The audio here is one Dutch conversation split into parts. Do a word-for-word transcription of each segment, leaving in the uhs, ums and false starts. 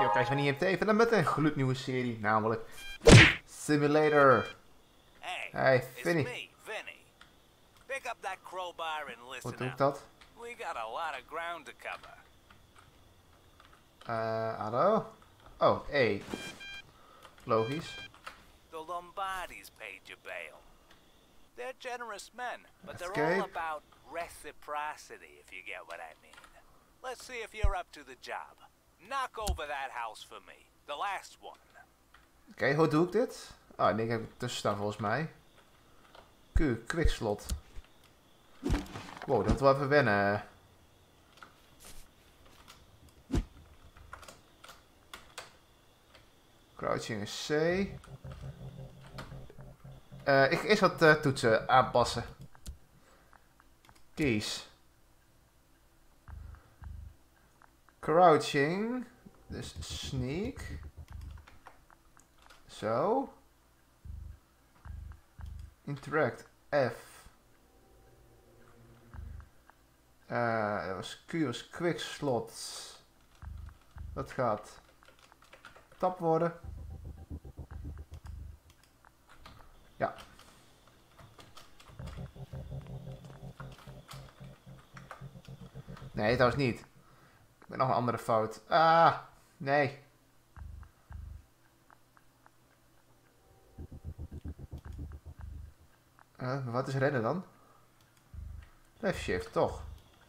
kijken we niet even dan met een gloednieuwe serie, namelijk Simulator. Hey, Hey, it's Vinny. me, Vinny. Pick up that crowbar and listen Hoe doe ik up. dat? We got a lot of ground to cover. Eh, hallo? Oh, E. Logisch. The Lombardis paid your bail. They're generous men, but they're Okay. all about reciprocity, if you get what I mean. Let's see if you're up to the job. Knock over that house for me. The last one. Oké, okay, hoe doe ik dit? Oh, nee, ik heb er tussen staan volgens mij. Q, quickslot. Wow, dat wel even wennen. Crouching is C. Uh, ik ga eerst wat uh, toetsen aanpassen. Keys. Crouching. Dus sneak. Zo. Interact. F. Uh, dat was Q was quick slots. Dat gaat tab worden. Ja. Nee, dat was niet. Ik ben nog een andere fout. Ah, nee. Uh, wat is rennen dan? Left shift, toch?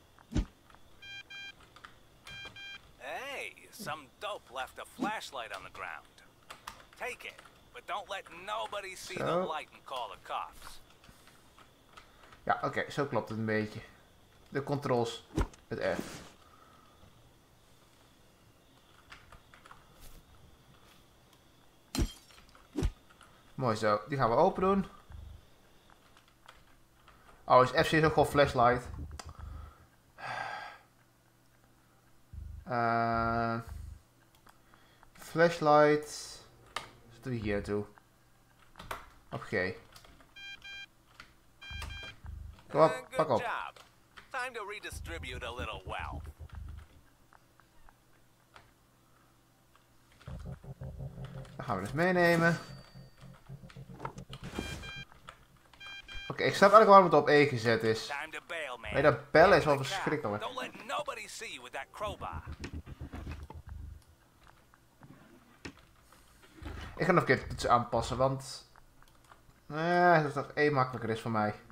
Hey, some dope left a flashlight on the ground. Take it, but don't let nobody see Zo. the light and call the cops. Ja, oké, okay, zo klopt het een beetje. De controls met F. Mooi zo, die gaan we open doen. Oh, is F C ook gewoon flashlight. Uh, flashlight. Zetten we hier naartoe. Op G. Kom op, Uh, pak good op. job. Time to redistribute a little wealth. Dan gaan we dus meenemen. Oké, okay, ik snap eigenlijk waarom het op E gezet is. Time to bail, man. Nee, dat bellen is wel verschrikkelijk. Don't let nobody see you with that crowbar. Ik ga nog een keer de toetsen aanpassen, want... Eh, dat dat E makkelijker is voor mij.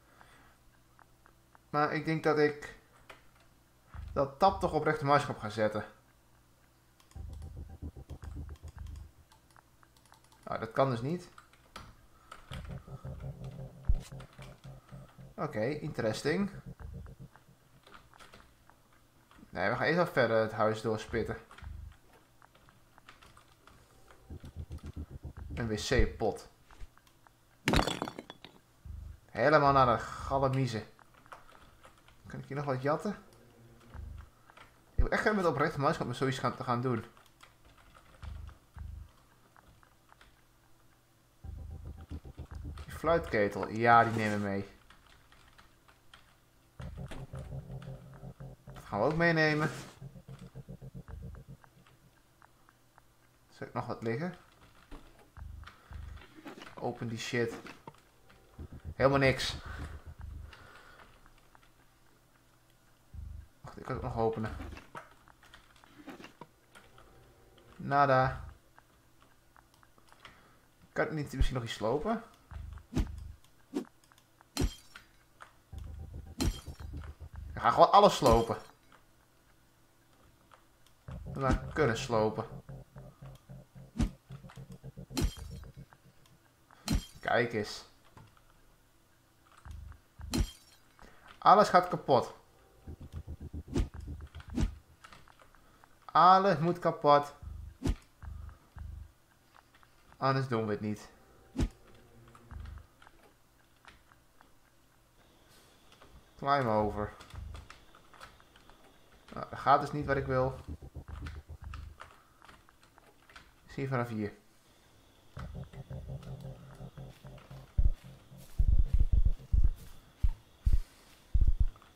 Maar ik denk dat ik... dat tab toch op rechtermuisknop ga zetten. Nou, dat kan dus niet. Oké, okay, interesting. Nee, we gaan eerst wel verder het huis doorspitten. Een wc-pot. Helemaal naar de galamiezen. Kan ik hier nog wat jatten? Ik wil echt gaan met op rechtermuisknop met zoiets gaan, te gaan doen. Die fluitketel, ja, die nemen we mee. Dat gaan we ook meenemen. Zal ik nog wat liggen? Open die shit. Helemaal niks. Wacht, ik kan het nog openen. Nada. Kan ik niet misschien nog iets slopen? Ik ga gewoon alles slopen. We kunnen slopen. Kijk eens. Alles gaat kapot. Alles moet kapot. Anders doen we het niet. Climb over. Nou, dat gaat dus niet wat ik wil. Zie je vanaf hier.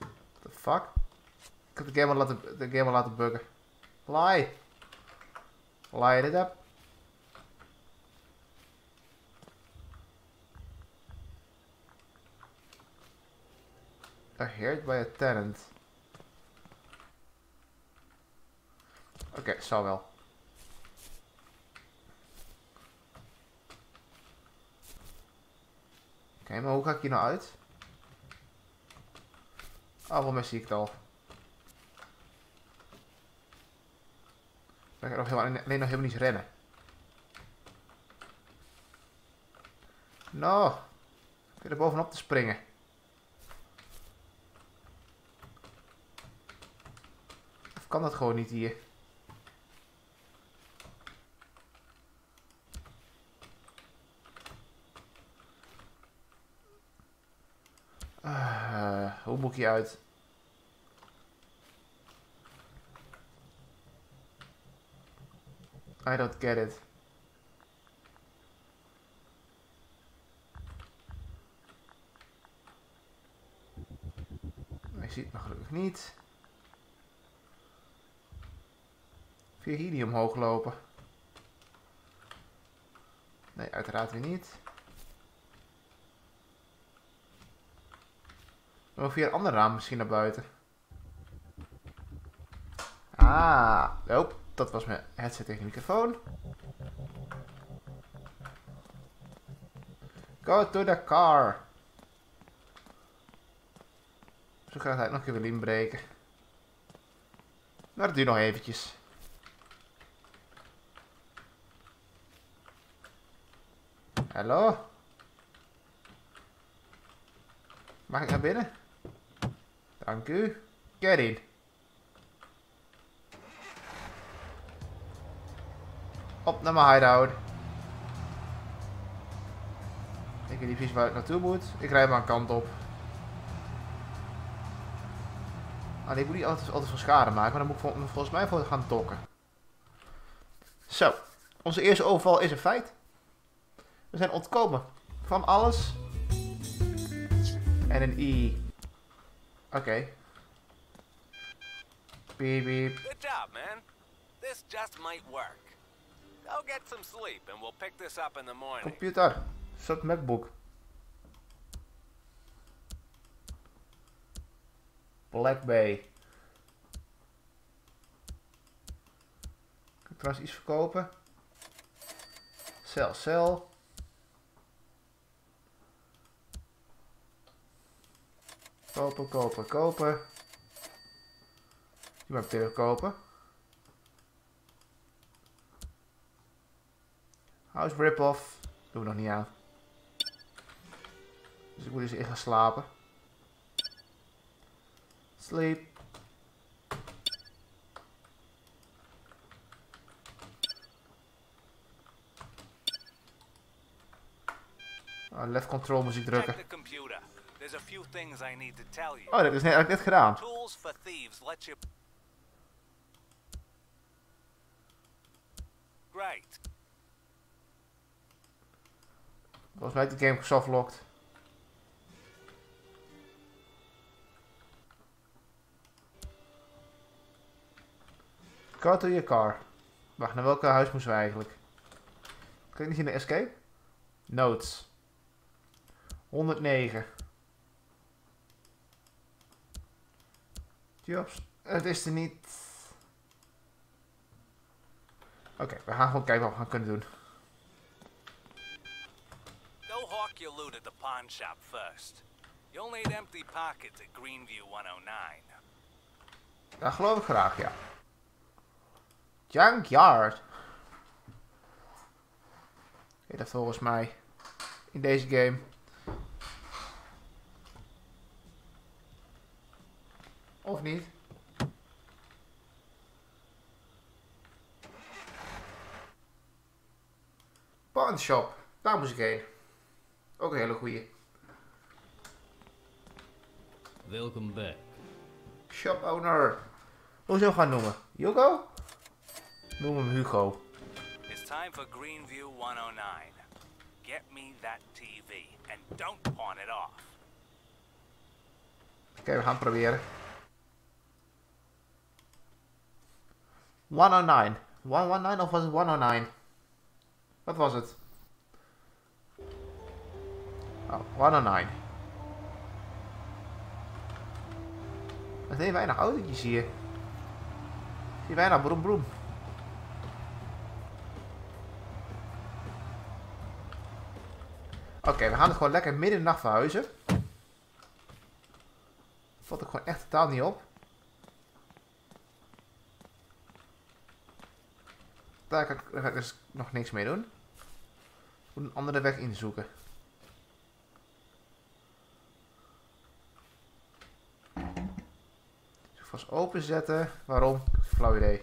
Fuck. Ik heb de game al laten, de game al laten buggen. Lie. Light it up. Hired by a tenant. Oké, okay, zal wel. Oké, okay, maar hoe ga ik hier nou uit? Oh, volgens mij zie ik het al. Ik kan nog helemaal, alleen nog helemaal niet rennen. Nou, ik wil er bovenop te springen. Of kan dat gewoon niet hier? Uh, hoe moet ik hier uit? I don't get it. Hij ziet me gelukkig niet. Via hier niet omhoog lopen. Nee, uiteraard weer niet. Of via een ander raam misschien naar buiten. Ah, oh, dat was mijn headset tegen de microfoon. Go to the car. Zo gaat hij nog een keer willen inbreken. Maar dat duurt nog eventjes. Hallo? Mag ik naar binnen? Dank u. Get in. Op naar mijn hideout. Ik weet niet precies waar ik naartoe moet. Ik rijd maar een kant op. Ah, ik moet niet altijd, altijd veel schade maken, maar dan moet ik vol, volgens mij voor gaan dokken. Zo, onze eerste overval is een feit. We zijn ontkomen van alles. En een I. Oké. Okay. Beep beep. Good job, man. This just might work. Go get some sleep and we'll pick this up in the morning. Computer. Zet MacBook. Black Bay. Kan ik trouwens iets verkopen? Sell, sell. Kopen, kopen, kopen. Die mag ik tegen kopen. House rip-off. Doen we nog niet aan. Dus ik moet dus in gaan slapen. Sleep. Oh, left control moest ik drukken. Oh, dat is net, net gedaan. Volgens mij heeft de game gesoftlocked. Go to your car. Wacht, naar welke huis moesten we eigenlijk? Kan ik niet zien de escape? Notes. honderdnegen. Jobs. Het is er niet. Oké, okay, we gaan gewoon kijken wat we gaan kunnen doen. Go hawk your loot at the pawn shop first. You'll need empty pockets at Greenview honderdnegen. Dat geloof ik graag, ja. Junkyard. Heet dat volgens mij in deze game. Of niet? Pawn shop. Daar moest ik heen. Ook een hele goeie. Welcome back. Shop owner. Hoe zullen we gaan noemen? Hugo? Noem hem Hugo. It's time for Greenview honderdnegen. Get me that T V and don't pawn it off. Oké, okay, we gaan het proberen. honderdnegen. honderddertien of was het honderdnegen? Wat was het? Oh, honderdnegen. Er zijn weinig autootjes hier. Hier weinig broem broem. Oké, okay, we gaan het gewoon lekker midden in de nacht verhuizen. Valt ook gewoon echt totaal niet op. Daar kan ik, daar ga ik dus nog niks mee doen. Ik moet een andere weg inzoeken. Dus vast openzetten. Waarom? Flauw idee.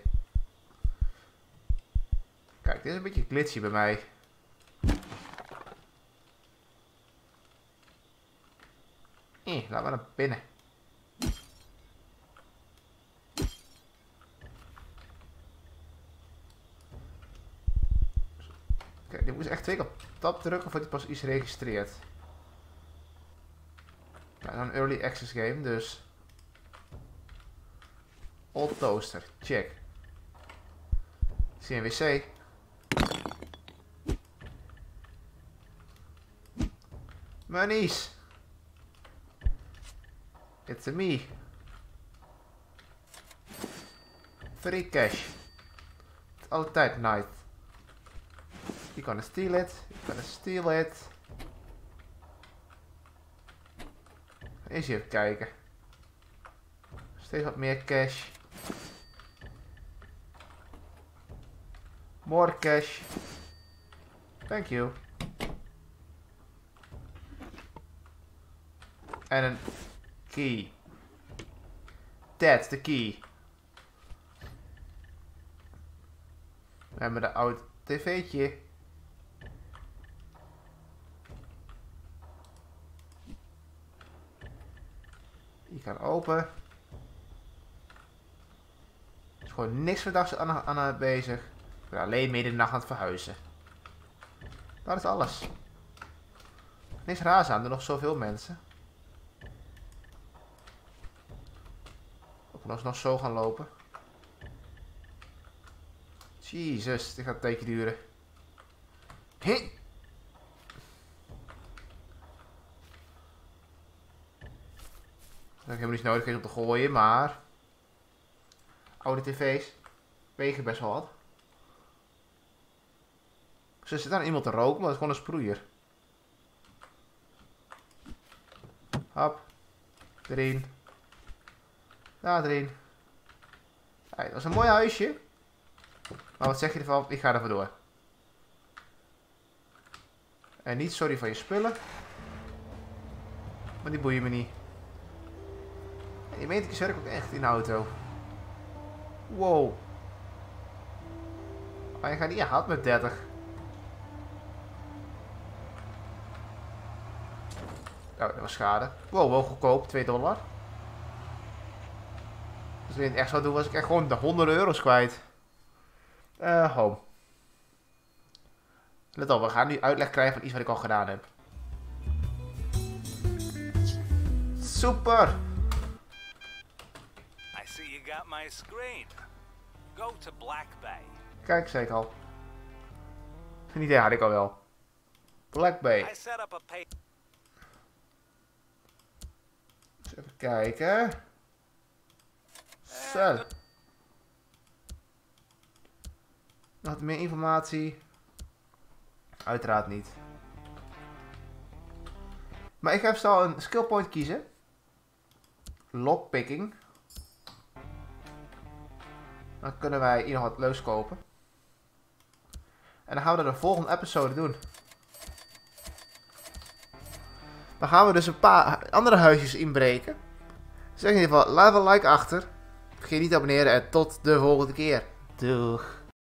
Kijk, dit is een beetje glitchy bij mij. Eh, laten we naar binnen. Kijk, die moet echt twee keer op tab drukken voordat hij pas iets registreert. Ja, een early access game, dus. Old toaster, check. C N W C. Monies. It's a me. Free cash. It's altijd night. You gonna steal it. You gonna steal it. Eens even kijken. Steeds wat meer cash. More cash. Thank you. En een key. That's the key. We hebben de oud tv'tje. Die kan open. Er is gewoon niks verdachts aan, aan, aan bezig. Ik ben alleen midden in de nacht aan het verhuizen. Dat is alles. Niks raars aan, er nog zoveel mensen. Ook nog, nog zo gaan lopen. Jezus, dit gaat een tijdje duren. Hé! Dat heb ik helemaal niet nodig om te gooien, maar oude tv's wegen best wel wat. Ze zit aan iemand te roken, maar dat is gewoon een sproeier. Hop. Erin. Daar erin. Hey, dat was een mooi huisje. Maar wat zeg je ervan? Ik ga er vandoor. En niet sorry van je spullen. Maar die boeien me niet. Je meent ik werk ook echt in de auto. Wow. Maar je gaat niet hard met dertig. Oh, dat was schade. Wow, wel goedkoop. twee dollar. Als ik het echt zou doen, was ik echt gewoon de honderd euro's kwijt. Uh, home. Let op, we gaan nu uitleg krijgen van iets wat ik al gedaan heb. Super! I see you got my screen. Go to Black Bay. Kijk, zei ik al. Geen idee had ik al wel. Black Bay. I set up a pay. Eens even kijken. Zo. Nog meer informatie? Uiteraard niet. Maar ik ga even snel een skill point kiezen. Lockpicking. Dan kunnen wij hier nog wat leuks kopen. En dan gaan we dat de volgende episode doen. Dan gaan we dus een paar andere huisjes inbreken. Zeg in ieder geval, laat een like achter. Vergeet niet te abonneren en tot de volgende keer. Doeg.